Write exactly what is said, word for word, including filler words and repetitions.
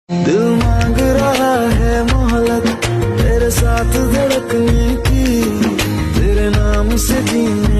दिल मांग रहा है मोहलत तेरे साथ धड़कने की, तेरे नाम से जीने